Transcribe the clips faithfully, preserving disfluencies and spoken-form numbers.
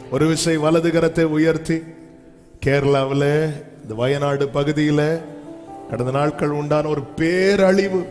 ஒரு விசை வலது கரத்தை உயர்த்தி கேரளாவில் இந்த வயநாடு பகுதியில் கடந்த நாட்கள் உண்டான ஒரு பேரழிவு,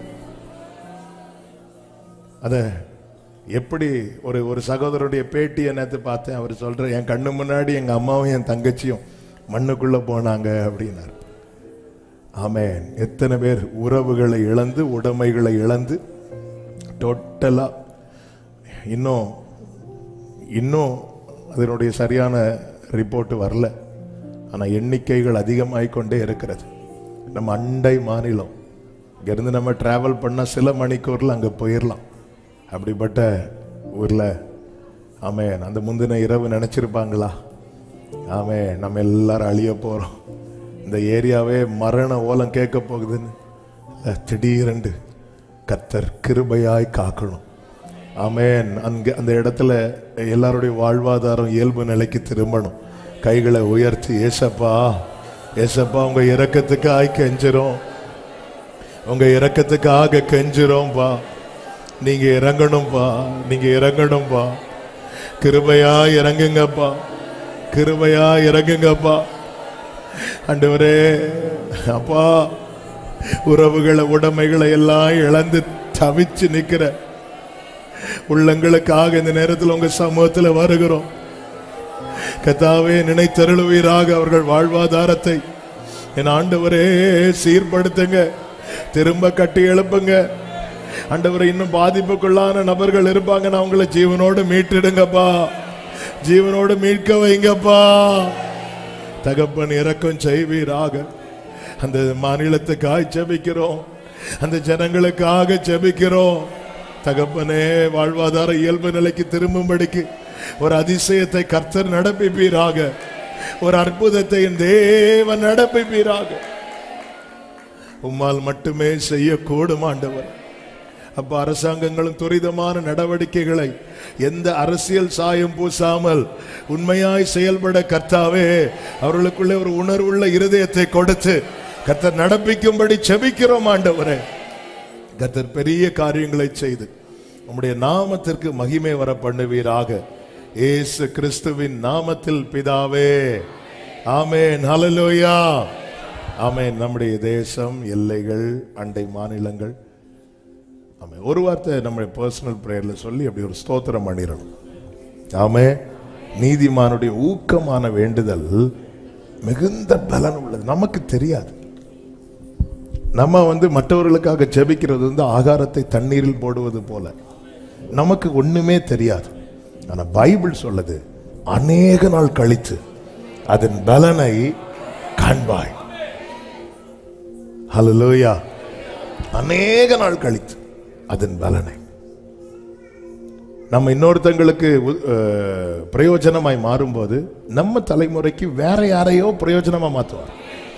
அத எப்படி ஒரு ஒரு சகோதரருடைய பேட்டியை நேற்று பார்த்தேன். அவர் சொல்ற, என் கண்ணு முன்னாடி எங்க அம்மாவும் என் தங்கச்சியும் மண்ணுக்குள்ள போனாங்க அப்படின்னார். ஆமென். எத்தனை பேர் உறவுகளை இழந்து உடைமைகளை இழந்து டோட்டலா இன்னும் இன்னும் அதனுடைய சரியான ரிப்போர்ட் வரல. ஆனால் எண்ணிக்கைகள் அதிகமாகிக்கொண்டே இருக்கிறது. நம்ம அண்டை மாநிலம், இங்கேருந்து நம்ம டிராவல் பண்ணால் சில மணிக்கூரில் அங்கே போயிடலாம். அப்படிப்பட்ட ஊரில் ஆமென் அந்த முந்தின இரவு நினச்சிருப்பாங்களா? ஆமென் நம்ம எல்லாரும் அழிய போகிறோம், இந்த ஏரியாவே மரண ஓலம் கேட்க போகுதுன்னு திடீரென்று கர்த்தர் கிருபையாய் காக்கணும். ஆமென். அங்கே அந்த இடத்துல எல்லாருடைய வாழ்வாதாரம் இயல்பு நிலைக்கு திரும்பணும். கைகளை உயர்த்தி, ஏசப்பா ஏசப்பா உங்க இரக்கத்துக்காக கெஞ்சிரும், உங்க இரக்கத்துக்காக கெஞ்சிரோம்பா, நீங்க இறங்கணும்பா, நீங்க இறங்கணும்பா, கிருபையா இறங்குங்கப்பா, கிருபையா இறங்குங்கப்பா. ஆண்டவரே அப்பா, உறவுகளை உடைமைகளை எல்லாம் இழந்து தவிச்சு நிக்கிற உள்ளங்களுக்காக இந்த நேரத்தில் உங்க சமூகத்தில் வருகிறோம். கர்த்தாவே நினைத்தருளுவீராக அவர்கள் வாழ்வாதாரத்தை. என் ஆண்டவரே சீர்படுத்துங்க, திரும்ப கட்டி எழுப்புங்க. ஆண்டவரே இன்னும் பாதிப்புக்குள்ளான நபர்கள் இருப்பாங்க, நான் உங்களை ஜீவனோடு மீட்டிடுங்கப்பா, ஜீவனோடு மீட்க வைங்கப்பா. தகப்பன் இரக்கம் செய்வீராக. அந்த மாநிலத்துக்காக ஜெபிக்கிறோம், அந்த ஜனங்களுக்காக ஜெபிக்கிறோம். தகப்பனே வாழ்வாதார இயல்பு நிலைக்கு திரும்பும்படிக்கு ஒரு அதிசயத்தை கர்த்தர் நடப்பிப்பீராக, ஒரு அற்புதத்தை தேவன் நடப்பிப்பீராக. உம்மால் மட்டுமே செய்யக்கூடும் ஆண்டவர். அப்ப அரசாங்கங்களும் துரிதமான நடவடிக்கைகளை எந்த அரசியல் சாயம் பூசாமல் உண்மையாய் செயல்பட கர்த்தாவே அவர்களுக்குள்ளே ஒரு உணர்வுள்ள இருதயத்தை கொடுத்து கர்த்தர் நடப்பிக்கும்படி செபிக்கிறோம் ஆண்டவரே. கர்த்தர் பெரிய காரியங்களை செய்து உம்முடைய நாமத்திற்கு மகிமை வர பண்ணுவீராக. இயேசு கிறிஸ்துவின் நாமத்தில் பிதாவே, ஆமென். ஹல்லேலூயா, ஆமென். நம்முடைய தேசம், எல்லைகள், அண்டை மாநிலங்கள், ஆமென். ஒரு வார்த்தை நம்முடைய பர்சனல் பிரேயர்ல சொல்லி அப்படி ஒரு ஸ்தோத்திரம் பண்ணிடணும். ஆமென். நீதிமானுடைய ஊக்கமான வேண்டுதல் மிகுந்த பலன் உள்ளது. நமக்கு தெரியாது, நம்ம வந்து மற்றவர்களுக்காக ஜெபிக்கிறது வந்து ஆகாரத்தை தண்ணீரில் போடுவது போல, நமக்கு ஒண்ணுமே தெரியாது. ஆனா பைபிள் சொல்லுது, அநேக நாள் கழித்து அதன் பலனை காண்பாய். ஹல்லேலூயா. அநேக நாள் கழித்து அதன் பலனை நம்ம இன்னொருத்தங்களுக்கு பிரயோஜனமாய் மாறும்போது நம்ம தலைமுறைக்கு வேற யாரையோ பிரயோஜனமா மாற்றுவார்.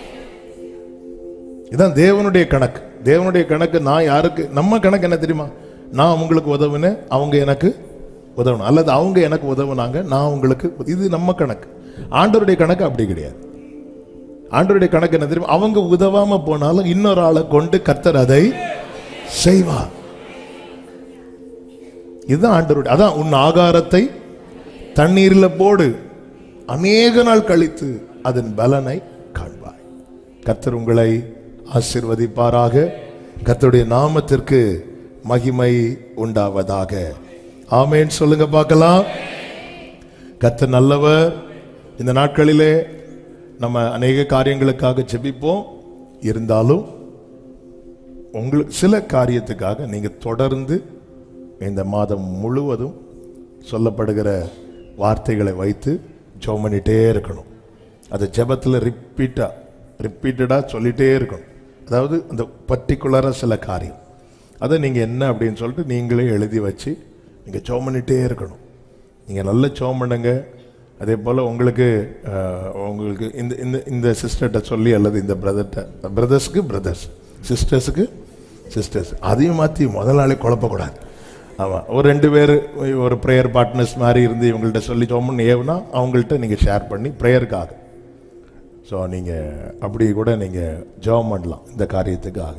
இதான் தேவனுடைய கணக்கு. தேவனுடைய கணக்கு நான் யாருக்கு, நம்ம கணக்கு என்ன தெரியுமா? நான் அவங்களுக்கு உதவுனேன், அவங்க எனக்கு உதவணும், அல்லது அவங்க எனக்கு உதவுனாங்க, நான் உங்களுக்கு. இது நம்ம கணக்கு. ஆண்டவருடைய கணக்கு அப்படி கிடையாது. ஆண்டவருடைய கணக்கு என்ன தெரியுமா? அவங்க உதவாம போனாலும் இன்னொரு ஆளை கொண்டு கர்த்தர் அதை செய்வார். இதுதான் ஆண்டவருடைய. அதான் உன் ஆகாரத்தை தண்ணீரில் போடு, அநேக நாள் கழித்து அதன் பலனை காண்பாய். கர்த்தர் உங்களை ஆசீர்வதிப்பாராக. கர்த்தருடைய நாமத்திற்கு மகிமை உண்டாவதாக. ஆமென் சொல்லுங்க பார்க்கலாம். கர்த்தர் நல்லவர். இந்த நாட்களிலே நம்ம அநேக காரியங்களுக்காக ஜெபிப்போம். இருந்தாலும் உங்களுக்கு சில காரியத்துக்காக நீங்க தொடர்ந்து இந்த மாதம் முழுவதும் சொல்லப்படுகிற வார்த்தைகளை வைத்து ஜெபம் பண்ணிட்டே இருக்கணும். அது ஜெபத்தில் ரிப்பீட்டா ரிப்பீட்டடா சொல்லிட்டே இருக்கணும். அதாவது அந்த பர்டிகுலராக சில காரியம் அதை நீங்கள் என்ன அப்படின்னு சொல்லிட்டு நீங்களே எழுதி வச்சு நீங்கள் ஜெபம் பண்ணிட்டே இருக்கணும். நீங்கள் நல்ல ஜெபம் பண்ணுங்க. அதே போல் உங்களுக்கு உங்களுக்கு இந்த இந்த இந்த சிஸ்டர்கிட்ட சொல்லி அல்லது இந்த பிரதர்கிட்ட, பிரதர்ஸுக்கு பிரதர்ஸ், சிஸ்டர்ஸுக்கு சிஸ்டர்ஸ், அதையும் மாற்றி முதல் நாளே குழப்பக்கூடாது. ஆமாம், ஒரு ரெண்டு பேர் ஒரு ப்ரேயர் பார்ட்னர்ஸ் மாதிரி இருந்து இவங்கள்ட்ட சொல்லி ஜெபம்னு ஏவுனா அவங்கள்ட்ட நீங்கள் ஷேர் பண்ணி ப்ரேயருக்காக. ஸோ நீங்கள் அப்படி கூட நீங்கள் ஜெபம் பண்ணலாம் இந்த காரியத்துக்காக.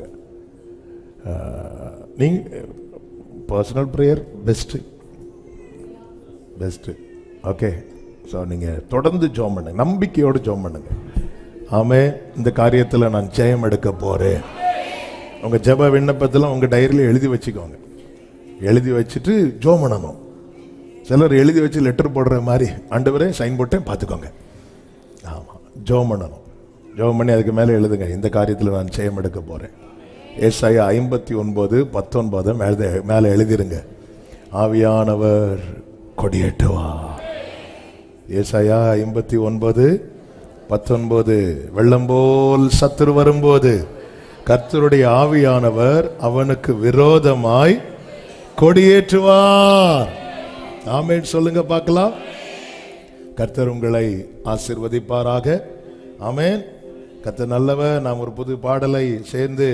நீங்கள் personal prayer best best okay. So நீங்கள் தொடர்ந்து ஜெபம் பண்ணுங்க, நம்பிக்கையோடு ஜெபம் பண்ணுங்க. ஆமே, இந்த காரியத்தில் நான் ஜெயம் எடுக்க போகிறேன். உங்கள் ஜெப விண்ணப்பத்தில் உங்கள் டைரியில் எழுதி வச்சுக்கோங்க. எழுதி வச்சுட்டு ஜெபம் பண்ணணும். சிலர் எழுதி வச்சு லெட்டர் போடுற மாதிரி, ஆண்டவரே சைன் போட்டேன் பார்த்துக்கோங்க. ஆமாம், ஜெபம் பண்ணணும். ஜெபம் பண்ணி அதுக்கு மேலே எழுதுங்க, இந்த காரியத்தில் நான் ஜெயம் எடுக்க போகிறேன். ஏசாயா ஐம்பத்தி ஒன்பது பத்தொன்பது மேலே மேலே எழுதிருங்க. ஆவியானவர் கொடியேற்றுவார். ஏசாயா ஐம்பத்தி ஒன்பது பத்தொன்பது, வெள்ளம் போல் சத்துரு வரும்போது கர்த்தருடைய ஆவியானவர் அவனுக்கு விரோதமாய் கொடியேற்றுவார். ஆமென் சொல்லுங்க பார்க்கலாம். கர்த்தர் உங்களை ஆசீர்வதிப்பாராக. ஆமென். கர்த்தர் நல்லவர். நாம் ஒரு புது பாடலை சேர்ந்து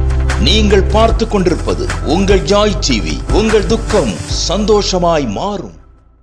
நீங்கள் பார்த்து கொண்டிருப்பது உங்கள் ஜாய் டிவி. உங்கள் துக்கம் சந்தோஷமாய் மாறும்.